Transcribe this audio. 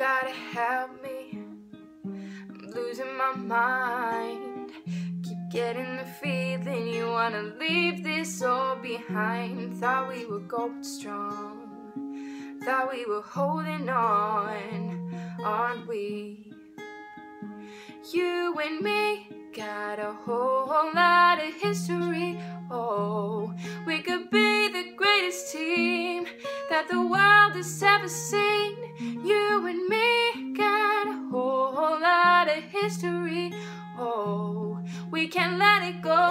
gotta help me, I'm losing my mind. Keep getting the feeling you wanna leave this all behind. Thought we were going strong, thought we were holding on, aren't we? You and me got a whole lot of history. Oh, we could be the greatest team that the world has ever seen. You and me got a whole lot of history. Oh, we can't let it go.